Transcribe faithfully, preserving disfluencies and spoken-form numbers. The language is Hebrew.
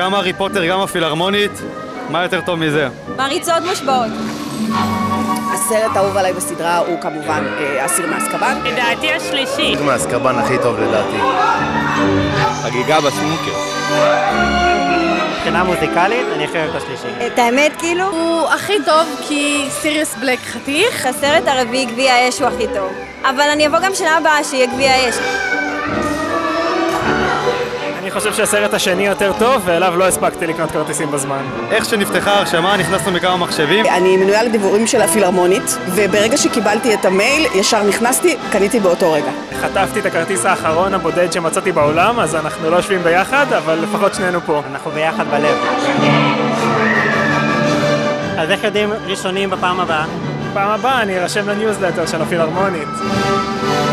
גם הארי פוטר, גם הפילהרמונית, מה יותר טוב מזה? מריצות מושבעות. הסרט האהוב עליי בסדרה הוא כמובן אסיר מאזקבאן. לדעתי השלישי. אסיר מאזקבאן הכי טוב לדעתי. הגיגה בסנוקר. מבחינה מוזיקלית, אני חייב את השלישי. את האמת, כאילו? הוא הכי טוב כי סיריוס בלק חתיך. הסרט הרביעי גביע האש הוא הכי טוב. אבל אני אבוא גם שנה הבאה שיהיה גביע האש. אני חושב שהסרט השני יותר טוב, ואליו לא הספקתי לקנות כרטיסים בזמן. איך שנפתחה הרשמה, נכנסנו מכמה מחשבים. אני מנויה לדיבורים של הפילהרמונית, וברגע שקיבלתי את המייל, ישר נכנסתי, קניתי באותו רגע. חטפתי את הכרטיס האחרון הבודד שמצאתי בעולם, אז אנחנו לא יושבים ביחד, אבל לפחות שנינו פה. אנחנו ביחד בלב. אז איך יודעים ראשונים בפעם הבאה? בפעם הבאה אני ארשם לניוזלטר של הפילהרמונית.